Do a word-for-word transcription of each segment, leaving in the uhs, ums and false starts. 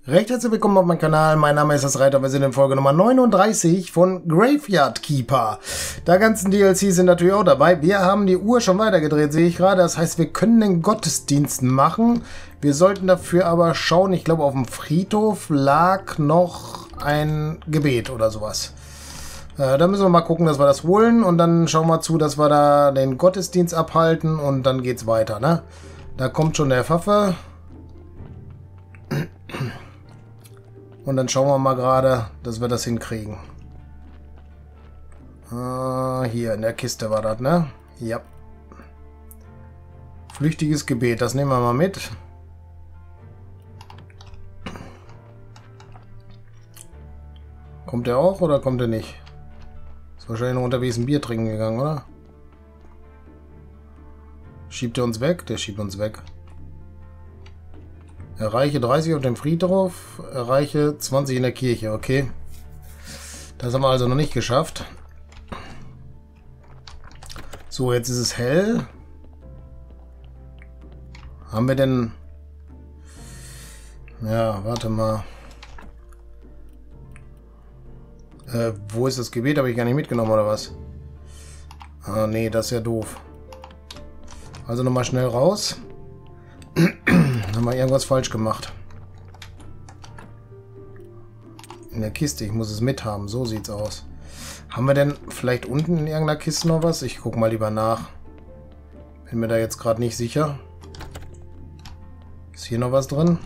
Recht herzlich willkommen auf meinem Kanal, mein Name ist das Reiter, wir sind in Folge Nummer neununddreißig von Graveyard Keeper. Da ganzen D L Cs sind natürlich auch dabei. Wir haben die Uhr schon weitergedreht, sehe ich gerade. Das heißt, wir können den Gottesdienst machen. Wir sollten dafür aber schauen, ich glaube auf dem Friedhof lag noch ein Gebet oder sowas. Äh, da müssen wir mal gucken, dass wir das holen und dann schauen wir zu, dass wir da den Gottesdienst abhalten und dann geht's weiter, ne? Da kommt schon der Pfaffe. Und dann schauen wir mal gerade, dass wir das hinkriegen. Ah, hier in der Kiste war das, ne? Ja. Flüchtiges Gebet, das nehmen wir mal mit. Kommt der auch oder kommt er nicht? Ist wahrscheinlich noch unterwegs ein Bier trinken gegangen, oder? Schiebt er uns weg? Der schiebt uns weg. Erreiche dreißig auf dem Friedhof, erreiche zwanzig in der Kirche, okay. Das haben wir also noch nicht geschafft. So, jetzt ist es hell. Haben wir denn... Ja, warte mal. Äh, wo ist das Gebet? Habe ich gar nicht mitgenommen, oder was? Ah, nee, das ist ja doof. Also nochmal schnell raus. Haben wir irgendwas falsch gemacht. In der Kiste, ich muss es mithaben, so sieht's aus. Haben wir denn vielleicht unten in irgendeiner Kiste noch was? Ich gucke mal lieber nach. Bin mir da jetzt gerade nicht sicher. Ist hier noch was drin?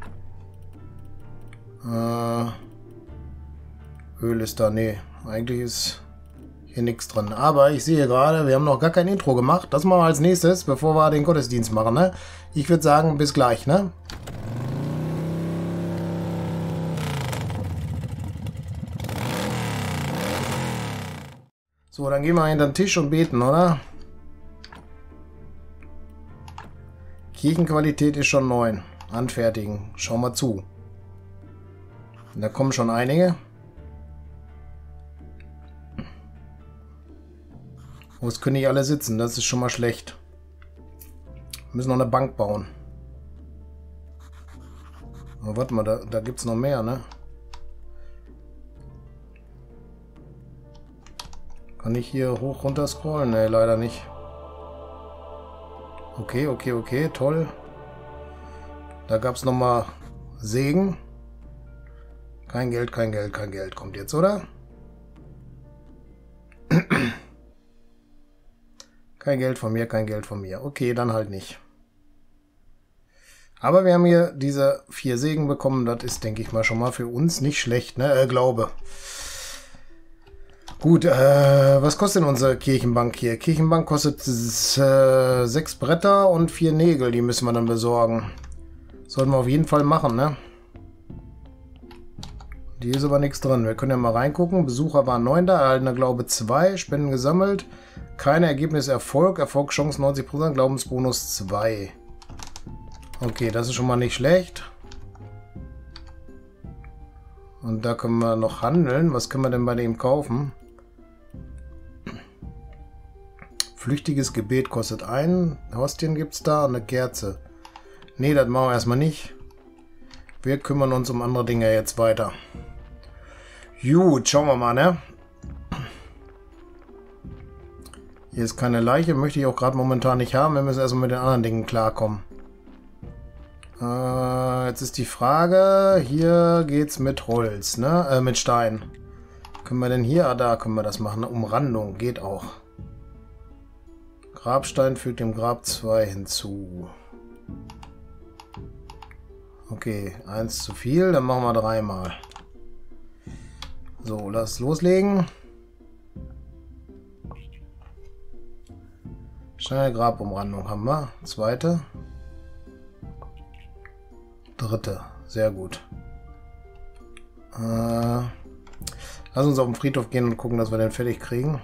Äh, Öl ist da, nee. Eigentlich ist hier nichts drin. Aber ich sehe gerade, wir haben noch gar kein Intro gemacht. Das machen wir als nächstes, bevor wir den Gottesdienst machen, ne? Ich würde sagen, bis gleich, ne? So, dann gehen wir hinter den Tisch und beten, oder? Kirchenqualität ist schon neun. Anfertigen. Schauen wir zu. Da kommen schon einige. Wo es können nicht alle sitzen, das ist schon mal schlecht. Wir müssen noch eine Bank bauen. Oh, warte mal, da, da gibt es noch mehr, ne? Kann ich hier hoch runter scrollen? Ne, leider nicht. Okay, okay, okay, toll. Da gab es nochmal Segen. Kein Geld, kein Geld, kein Geld. Kommt jetzt, oder? Kein Geld von mir, kein Geld von mir. Okay, dann halt nicht. Aber wir haben hier diese vier Segen bekommen. Das ist, denke ich mal, schon mal für uns nicht schlecht, ne? Äh, Glaube. Gut, äh, was kostet denn unsere Kirchenbank hier? Kirchenbank kostet äh, sechs Bretter und vier Nägel. Die müssen wir dann besorgen. Sollten wir auf jeden Fall machen, ne? Die ist aber nichts drin. Wir können ja mal reingucken. Besucher waren neun da, erhaltener Glaube zwei, Spenden gesammelt. Keine Ergebnis Erfolg, Erfolgschance neunzig Prozent, Glaubensbonus zwei. Okay, das ist schon mal nicht schlecht. Und da können wir noch handeln. Was können wir denn bei dem kaufen? Flüchtiges Gebet kostet ein. Hostien gibt es da und eine Kerze. Nee, das machen wir erstmal nicht. Wir kümmern uns um andere Dinge jetzt weiter. Gut, schauen wir mal, ne? Hier ist keine Leiche, möchte ich auch gerade momentan nicht haben. Wir müssen erstmal mit den anderen Dingen klarkommen. Äh, jetzt ist die Frage, hier geht's mit Holz, ne? Äh, mit Stein. Können wir denn hier? Ah, da können wir das machen. Umrandung geht auch. Grabstein fügt dem Grab zwei hinzu. Okay, eins zu viel, dann machen wir dreimal. So, lass loslegen. Schnelle Grabumrandung haben wir. Zweite. Dritte. Sehr gut. Äh, lass uns auf den Friedhof gehen und gucken, dass wir den fertig kriegen.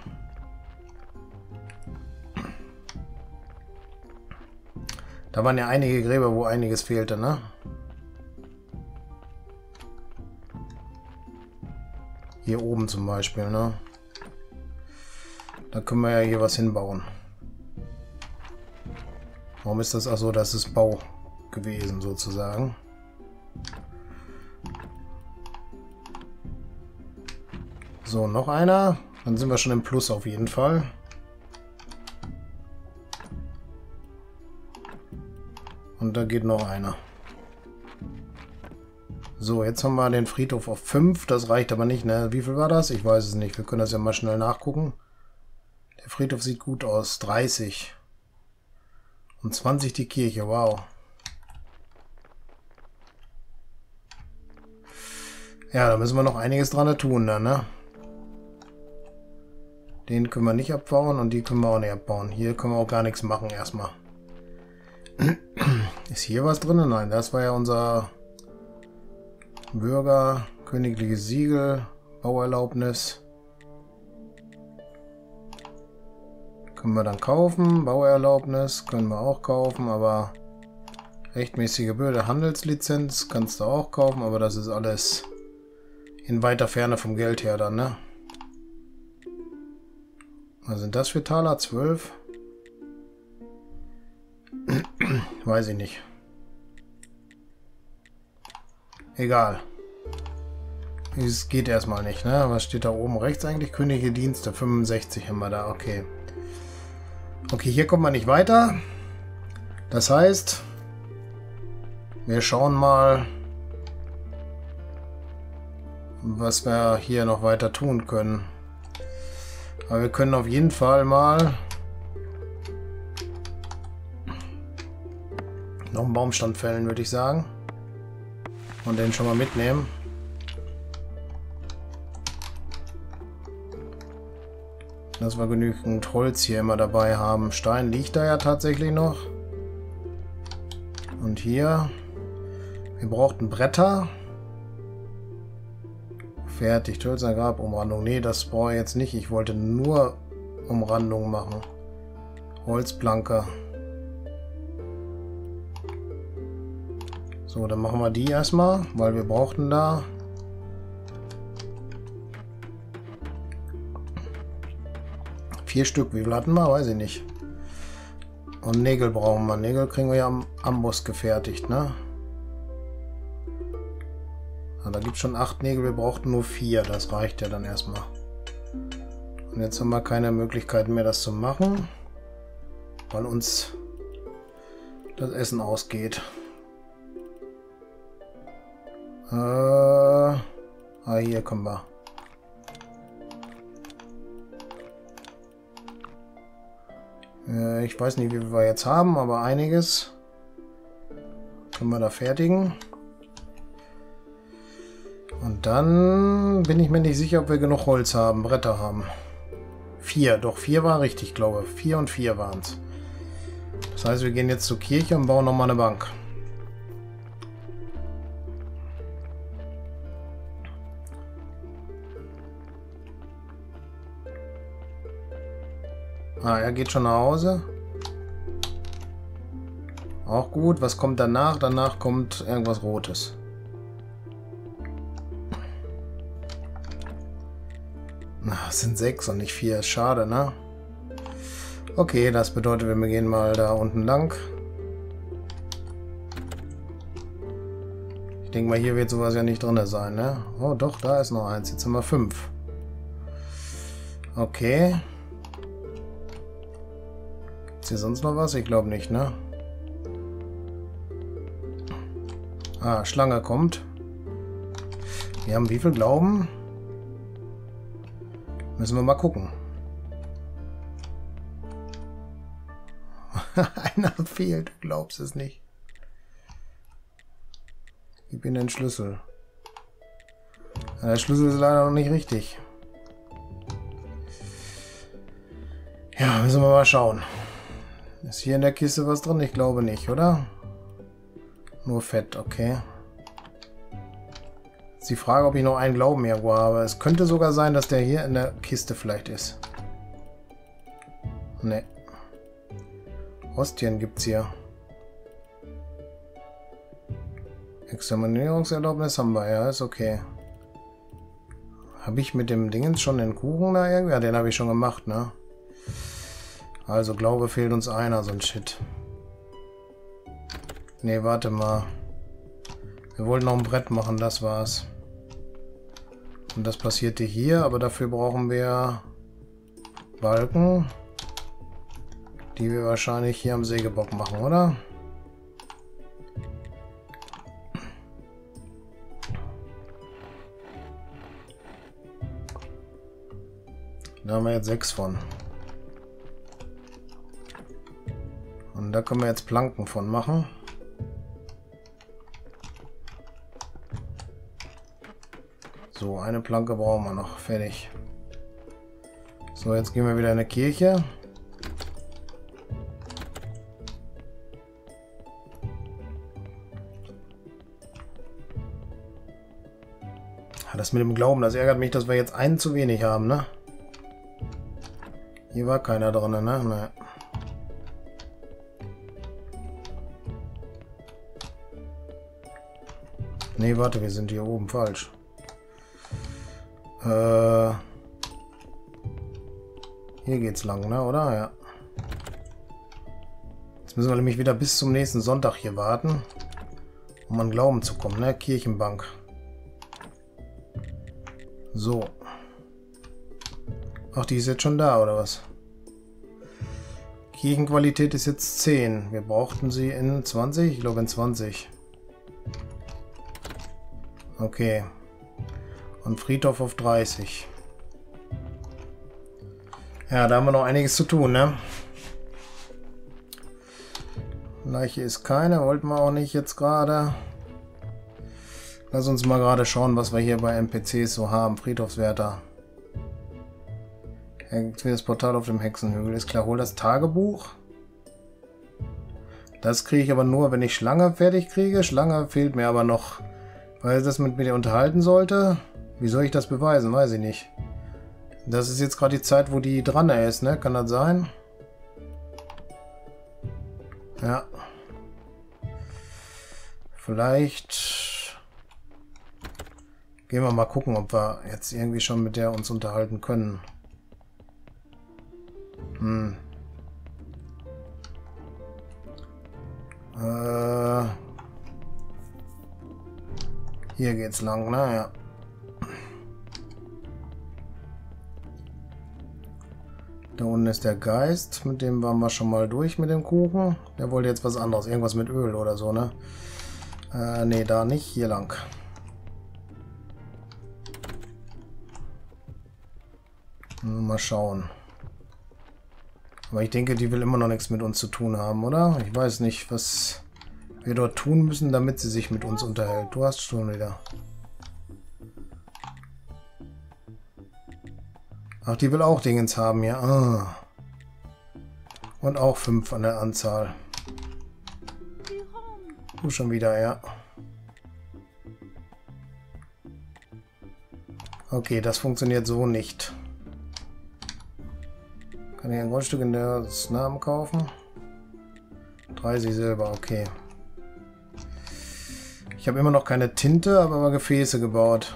Da waren ja einige Gräber, wo einiges fehlte, ne? Hier oben zum Beispiel, ne? Da können wir ja hier was hinbauen. Warum ist das? Achso, das ist Bau gewesen sozusagen. So, noch einer. Dann sind wir schon im Plus auf jeden Fall. Und da geht noch einer. So, jetzt haben wir den Friedhof auf fünf. Das reicht aber nicht, ne? Wie viel war das? Ich weiß es nicht. Wir können das ja mal schnell nachgucken. Der Friedhof sieht gut aus. dreißig. Und zwanzig die Kirche. Wow. Ja, da müssen wir noch einiges dran tun, dann, ne? Den können wir nicht abbauen und die können wir auch nicht abbauen. Hier können wir auch gar nichts machen erstmal. Ist hier was drin? Nein, das war ja unser Bürger, königliches Siegel, Bauerlaubnis. Können wir dann kaufen. Bauerlaubnis können wir auch kaufen, aber rechtmäßige Bürger, Handelslizenz kannst du auch kaufen, aber das ist alles in weiter Ferne vom Geld her dann, ne? Was sind das für Taler? zwölf? Weiß ich nicht. Egal. Es geht erstmal nicht, ne? Was steht da oben rechts eigentlich? Königliche Dienste, fünfundsechzig haben wir da, okay. Okay, hier kommt man nicht weiter. Das heißt, wir schauen mal, was wir hier noch weiter tun können. Aber wir können auf jeden Fall mal noch einen Baumstamm fällen, würde ich sagen. Und den schon mal mitnehmen. Dass wir genügend Holz hier immer dabei haben. Stein liegt da ja tatsächlich noch. Und hier. Wir brauchten Bretter. Fertig. Hölzer Grabumrandung. Nee, das brauche ich jetzt nicht. Ich wollte nur Umrandung machen. Holzplanke. So, dann machen wir die erstmal, weil wir brauchten da vier Stück. Wie viel hatten wir? Weiß ich nicht. Und Nägel brauchen wir. Nägel kriegen wir ja am Amboss gefertigt, ne? Ah, da gibt es schon acht Nägel. Wir brauchten nur vier. Das reicht ja dann erstmal. Und jetzt haben wir keine Möglichkeit mehr, das zu machen, weil uns das Essen ausgeht. Äh, ah, hier kommen wir. Äh, ich weiß nicht, wie viel wir jetzt haben, aber einiges können wir da fertigen. Und dann bin ich mir nicht sicher, ob wir genug Holz haben, Bretter haben. Vier, doch vier war richtig, glaube ich. Vier und vier waren es. Das heißt, wir gehen jetzt zur Kirche und bauen nochmal eine Bank. Ah, er geht schon nach Hause. Auch gut. Was kommt danach? Danach kommt irgendwas Rotes. Es sind sechs und nicht vier. Ist schade, ne? Okay, das bedeutet, wir gehen mal da unten lang. Ich denke mal, hier wird sowas ja nicht drin sein, ne? Oh, doch, da ist noch eins. Jetzt haben wir fünf. Okay. Ist hier sonst noch was? Ich glaube nicht, ne? Ah, Schlange kommt. Wir haben wie viel Glauben? Müssen wir mal gucken. Einer fehlt, du glaubst es nicht. Gib ihm den Schlüssel. Der Schlüssel ist leider noch nicht richtig. Ja, müssen wir mal schauen. Ist hier in der Kiste was drin? Ich glaube nicht, oder? Nur Fett, okay. Ist die Frage, ob ich noch einen Glauben irgendwo habe. Es könnte sogar sein, dass der hier in der Kiste vielleicht ist. Ne. Ostien gibt's hier. Examinierungserlaubnis haben wir, ja, ist okay. Habe ich mit dem Dingens schon den Kuchen da irgendwie? Ja, den habe ich schon gemacht, ne? Also, Glaube fehlt uns einer, so ein Shit. Ne, warte mal. Wir wollten noch ein Brett machen, das war's. Und das passierte hier, aber dafür brauchen wir Balken, die wir wahrscheinlich hier am Sägebock machen, oder? Da haben wir jetzt sechs von. Und da können wir jetzt Planken von machen. So, eine Planke brauchen wir noch. Fertig. So, jetzt gehen wir wieder in die Kirche. Das mit dem Glauben, das ärgert mich, dass wir jetzt einen zu wenig haben, ne? Hier war keiner drin, ne? Ne. Nee, warte, wir sind hier oben falsch. Äh, hier geht's lang, ne? Oder? Ja. Jetzt müssen wir nämlich wieder bis zum nächsten Sonntag hier warten, um an Glauben zu kommen, ne? Kirchenbank. So. Ach, die ist jetzt schon da, oder was? Kirchenqualität ist jetzt zehn. Wir brauchten sie in zwanzig? Ich glaube in zwanzig. Okay. Und Friedhof auf dreißig. Ja, da haben wir noch einiges zu tun, ne? Leiche ist keine, wollten wir auch nicht jetzt gerade. Lass uns mal gerade schauen, was wir hier bei N P Cs so haben. Friedhofswärter. Das Portal auf dem Hexenhügel. Ist klar, hol das Tagebuch. Das kriege ich aber nur, wenn ich Schlange fertig kriege. Schlange fehlt mir aber noch, weil das mit mir unterhalten sollte. Wie soll ich das beweisen? Weiß ich nicht. Das ist jetzt gerade die Zeit, wo die dran ist, ne? Kann das sein? Ja. Vielleicht gehen wir mal gucken, ob wir jetzt irgendwie schon mit der uns unterhalten können. Hm. Äh. Hier geht's lang, ne? Ja. Da unten ist der Geist, mit dem waren wir schon mal durch mit dem Kuchen. Der wollte jetzt was anderes, irgendwas mit Öl oder so, ne? Äh, nee, da nicht, hier lang. Mal schauen. Aber ich denke, die will immer noch nichts mit uns zu tun haben, oder? Ich weiß nicht, was wir dort tun müssen, damit sie sich mit uns unterhält. Du hast schon wieder. Ach, die will auch Dingens haben, ja. Ah. Und auch fünf an der Anzahl. Du schon wieder, ja. Okay, das funktioniert so nicht. Kann ich ein Grundstück in der Namen kaufen? dreißig Silber, okay. Ich habe immer noch keine Tinte, aber mal Gefäße gebaut.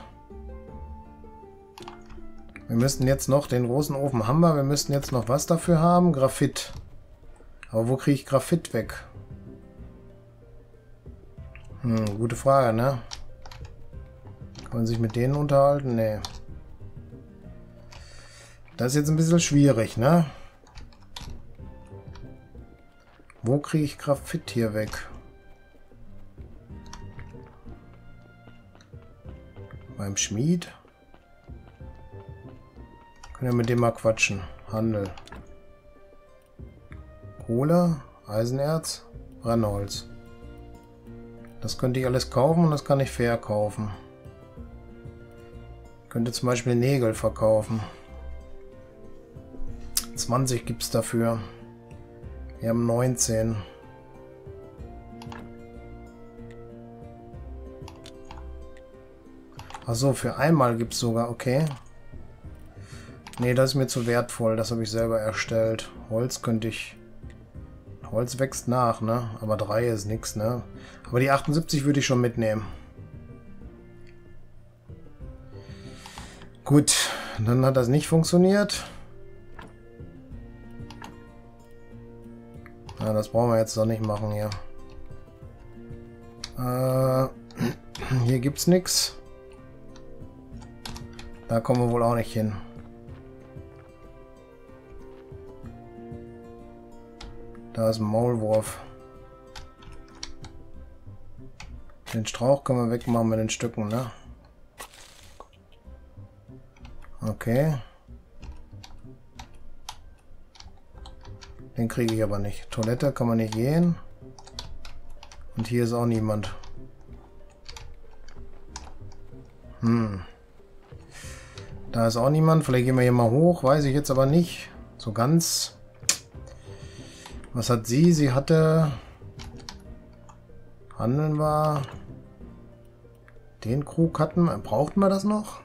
Wir müssten jetzt noch den großen Ofen haben wir. Wir müssten jetzt noch was dafür haben? Graphit. Aber wo kriege ich Graphit weg? Hm, gute Frage, ne? Kann man sich mit denen unterhalten? Nee. Das ist jetzt ein bisschen schwierig, ne? Wo kriege ich Graphit hier weg? Beim Schmied? Können wir mit dem mal quatschen. Handel. Kohle, Eisenerz, Brennholz. Das könnte ich alles kaufen und das kann ich verkaufen. Ich könnte zum Beispiel Nägel verkaufen. zwanzig gibt es dafür. Wir haben neunzehn. Achso, für einmal gibt es sogar, okay. Nee, das ist mir zu wertvoll. Das habe ich selber erstellt. Holz könnte ich... Holz wächst nach, ne? Aber drei ist nichts, ne? Aber die achtundsiebzig würde ich schon mitnehmen. Gut, dann hat das nicht funktioniert. Ja, das brauchen wir jetzt doch nicht machen hier. Äh, hier gibt's nichts. Da kommen wir wohl auch nicht hin. Da ist ein Maulwurf. Den Strauch können wir wegmachen mit den Stücken, ne? Okay. Den kriege ich aber nicht. Toilette kann man nicht gehen. Und hier ist auch niemand. Hm. Da ist auch niemand. Vielleicht gehen wir hier mal hoch. Weiß ich jetzt aber nicht. So ganz. Was hat sie? Sie hatte... Handeln wir... Den Krug hatten wir. Brauchten wir das noch?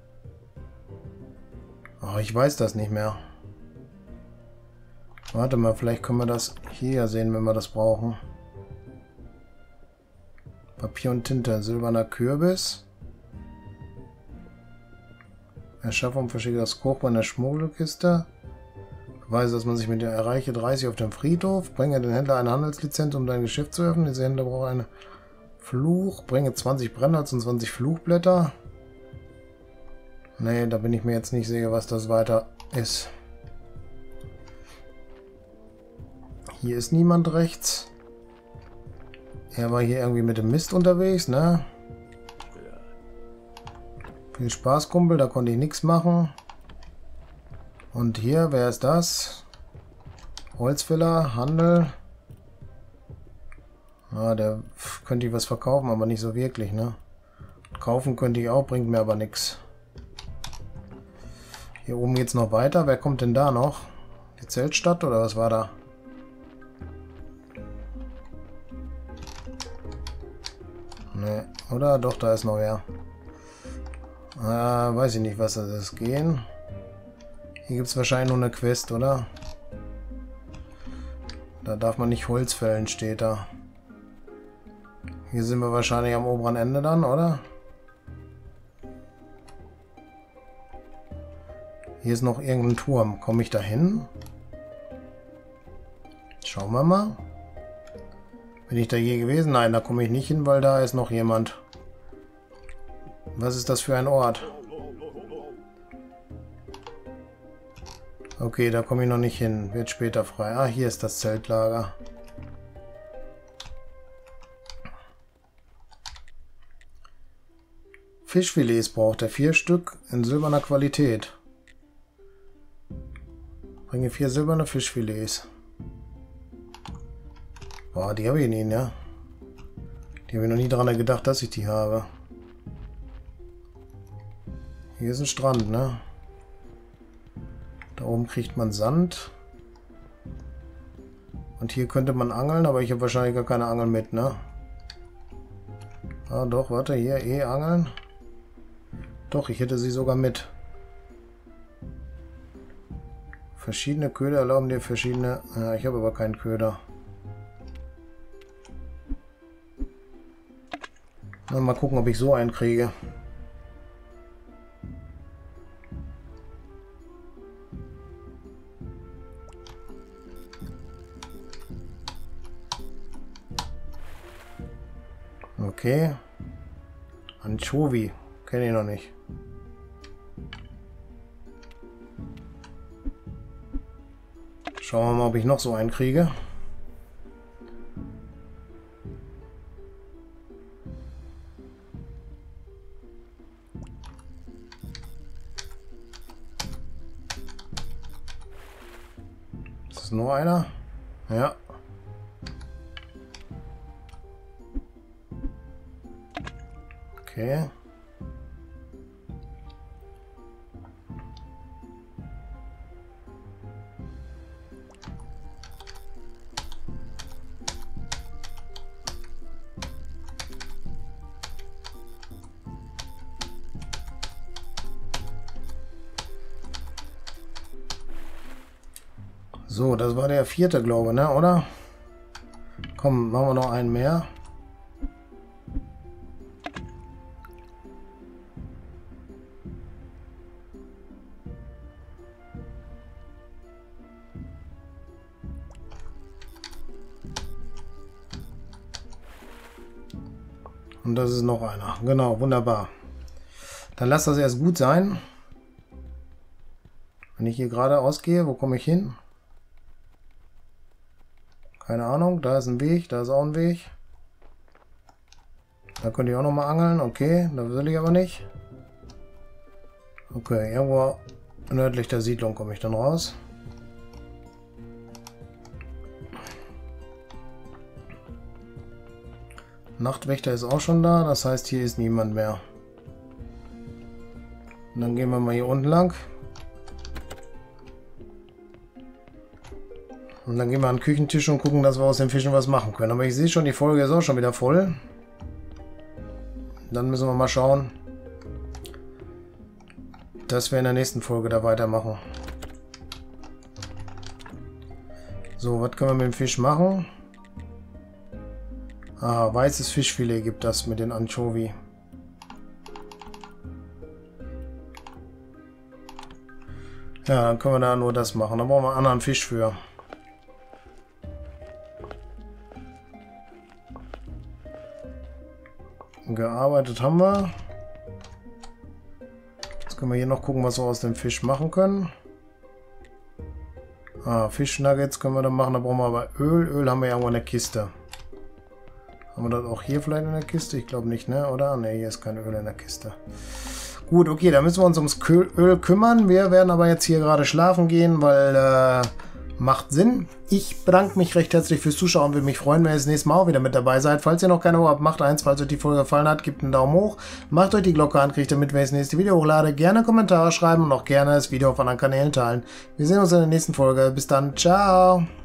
Oh, ich weiß das nicht mehr. Warte mal, vielleicht können wir das hier sehen, wenn wir das brauchen. Papier und Tinte. Silberner Kürbis. Erschaffung verschickt Koch bei der Schmuggelkiste. Beweise, dass man sich mit der erreiche dreißig auf dem Friedhof. Bringe den Händler eine Handelslizenz, um dein Geschäft zu öffnen. Dieser Händler braucht einen Fluch. Bringe zwanzig Brennholz und zwanzig Fluchblätter. Nee, da bin ich mir jetzt nicht sicher, was das weiter ist. Hier ist niemand rechts. Er war hier irgendwie mit dem Mist unterwegs, ne? Viel Spaß, Kumpel, da konnte ich nichts machen. Und hier, wer ist das? Holzfäller, Handel. Ah, der könnte ich was verkaufen, aber nicht so wirklich, ne? Kaufen könnte ich auch, bringt mir aber nichts. Hier oben geht's noch weiter. Wer kommt denn da noch? Die Zeltstadt oder was war da? Ne, oder? Doch, da ist noch wer. Ah, weiß ich nicht, was das ist. Gehen. Hier gibt es wahrscheinlich nur eine Quest, oder? Da darf man nicht Holz fällen, steht da. Hier sind wir wahrscheinlich am oberen Ende dann, oder? Hier ist noch irgendein Turm. Komme ich da hin? Schauen wir mal. Bin ich da je gewesen? Nein, da komme ich nicht hin, weil da ist noch jemand. Was ist das für ein Ort? Okay, da komme ich noch nicht hin. Wird später frei. Ah, hier ist das Zeltlager. Fischfilets braucht er. Vier Stück in silberner Qualität. Bringe vier silberne Fischfilets. Boah, die habe ich nicht, ja. Die habe ich noch nie daran gedacht, dass ich die habe. Hier ist ein Strand, ne? Da oben kriegt man Sand. Und hier könnte man angeln, aber ich habe wahrscheinlich gar keine Angel mit, ne? Ah, doch, warte, hier, eh angeln. Doch, ich hätte sie sogar mit. Verschiedene Köder erlauben dir verschiedene... Ja, ich habe aber keinen Köder. Na, mal gucken, ob ich so einen kriege. Okay. Anchovy. Kenne ich noch nicht. Schauen wir mal, ob ich noch so einen kriege. Ist das nur einer? Ja. Okay. So, das war der vierte, glaube ich, ne, oder? Komm, machen wir noch einen mehr. Und das ist noch einer. Genau, wunderbar. Dann lasst das erst gut sein. Wenn ich hier geradeaus gehe, wo komme ich hin? Keine Ahnung, da ist ein Weg, da ist auch ein Weg. Da könnte ich auch noch mal angeln, okay, da will ich aber nicht. Okay, irgendwo nördlich der Siedlung komme ich dann raus. Nachtwächter ist auch schon da, das heißt, hier ist niemand mehr. Und dann gehen wir mal hier unten lang. Und dann gehen wir an den Küchentisch und gucken, dass wir aus den Fischen was machen können. Aber ich sehe schon, die Folge ist auch schon wieder voll. Dann müssen wir mal schauen, dass wir in der nächsten Folge da weitermachen. So, was können wir mit dem Fisch machen? Ah, weißes Fischfilet gibt das mit den Anchovy. Ja, dann können wir da nur das machen. Da brauchen wir einen anderen Fisch für. Gearbeitet haben wir. Jetzt können wir hier noch gucken, was wir aus dem Fisch machen können. Ah, Fischnuggets können wir dann machen. Da brauchen wir aber Öl. Öl haben wir irgendwo in der Kiste. Haben wir das auch hier vielleicht in der Kiste? Ich glaube nicht, ne? Oder? Ne, hier ist kein Öl in der Kiste. Gut, okay, da müssen wir uns ums Öl kümmern. Wir werden aber jetzt hier gerade schlafen gehen, weil äh, macht Sinn. Ich bedanke mich recht herzlich fürs Zuschauen. Würde mich freuen, wenn ihr das nächste Mal auch wieder mit dabei seid. Falls ihr noch keine Abo habt, macht eins. Falls euch die Folge gefallen hat, gebt einen Daumen hoch. Macht euch die Glocke an, kriegt ihr mit, wenn ich das nächste Video hochlade. Gerne Kommentare schreiben und auch gerne das Video auf anderen Kanälen teilen. Wir sehen uns in der nächsten Folge. Bis dann. Ciao.